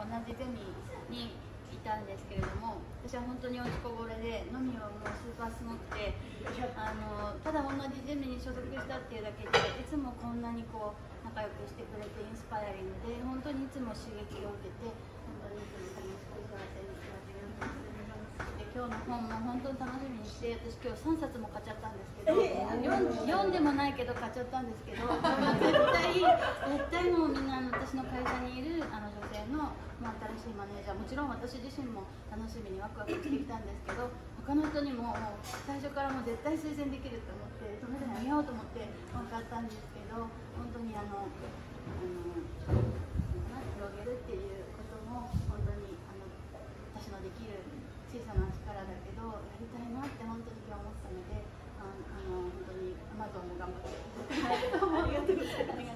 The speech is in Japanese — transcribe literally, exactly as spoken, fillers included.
同じゼミにいたんですけれども、私は本当に落ちこぼれで、のみはもうスーパーすごくて、あのただ同じゼミに所属したっていうだけでいつもこんなにこう仲良くしてくれてインスパイアリングで、本当にいつも刺激を受けて、本当にいつも楽しく幸せに暮らしています。で今日の本も本当に楽しみにして、私今日さんさつも買っちゃったんですけど、読んでもないけど買っちゃったんですけど、絶対絶対もうみんな私の会社にいるあの女性の、まあ、新しいマネージャー、もちろん私自身も楽しみにワクワクしてきたんですけど、他の人にももう最初からもう絶対推薦できると思って、その人にあげようと思って本買ったんですけど、本当にあのあの広げるっていうことも本当にあの私のできる小さな力だけどやりたいなって本当に今日思ったので、ああの本当にアマゾンも頑張っていきたいと思います。